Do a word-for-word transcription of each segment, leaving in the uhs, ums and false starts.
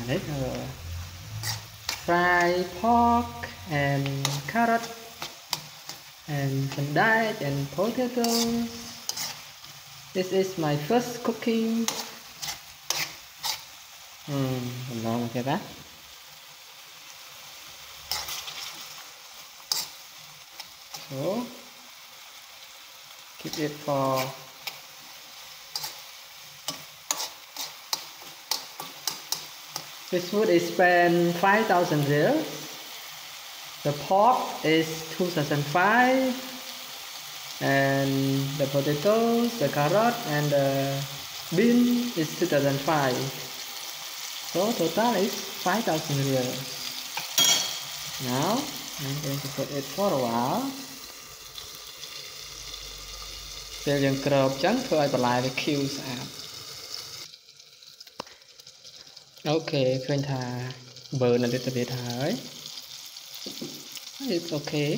uh, fried pork and carrot and some diet and potatoes. This is my first cooking. Hmm, long like that. So keep it for this food is spent five thousand reals. The pork is two thousand five, and the potatoes, the carrot, and the bean is two thousand five. So total is five thousand reals. Now I'm going to put it for a while. ពេលយើងក្របចឹងធ្វើឲ្យបន្លែវាខៀវស្អាត អូខេឃើញថា burn នៅទៅទៀតហើយ It's okay.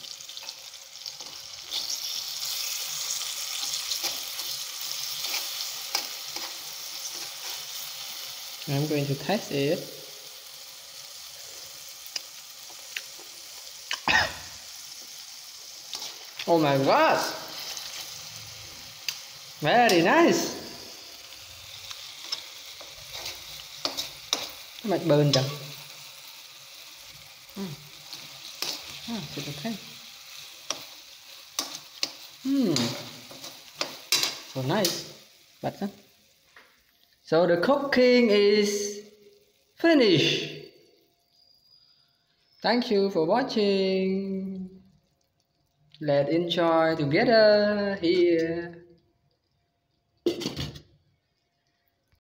I'm going to test it. Oh my gosh! Very nice. Mạch burn chẳng. Hmm. Ah, it's okay. Hmm. So nice. But huh? So the cooking is finished. Thank you for watching. Let's enjoy together here.